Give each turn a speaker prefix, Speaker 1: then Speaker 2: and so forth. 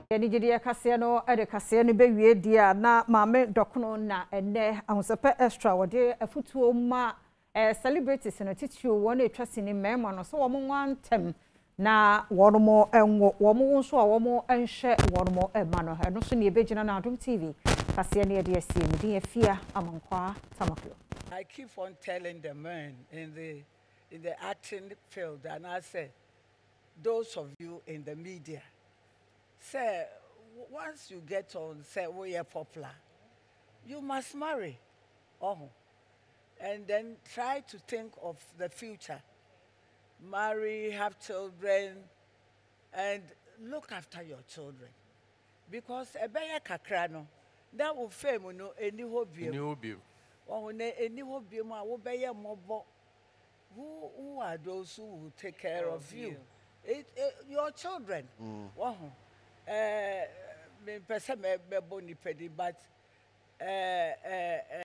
Speaker 1: Anigyee Kasee no Ede Kasee no bewie dia na Maame Dokono na ene ahosepe extra wode afutuo ma celebrities no titio won etwa sini mema no so wo wantem na wono enwo wo nso a wo enhye wono ema no he no so ne ebegina na Adom TV Kasee ne de asie mu din afia amankwa tamaklo.
Speaker 2: I keep on telling the men in the acting field, and I say, those of you in the media, say, once you get on, say, we are popular, you must marry. Oh, and then try to think of the future. Marry, have children, and look after your children. Because a beya kakrano, that will fame no any hobby. Oh, any hobby, ma will be a mobile. Who are those who will take care of you? Your children. Wow. Me person me boni pedi, but